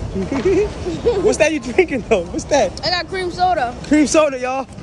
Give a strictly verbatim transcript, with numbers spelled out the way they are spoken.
What's that you drinking though? What's that? I got cream soda. Cream soda, y'all.